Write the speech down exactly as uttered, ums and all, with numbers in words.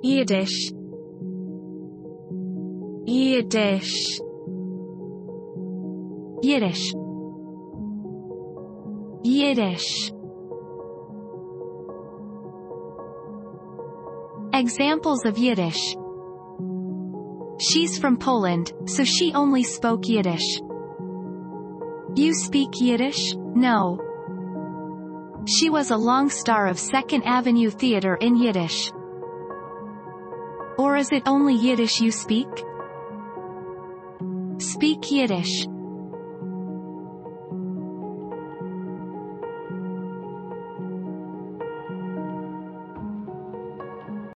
Yiddish, Yiddish, Yiddish, Yiddish. Examples of Yiddish. She's from Poland, so she only spoke Yiddish. You speak Yiddish? No. She was a long star of Second Avenue Theater in Yiddish. Or is it only Yiddish you speak? Speak Yiddish.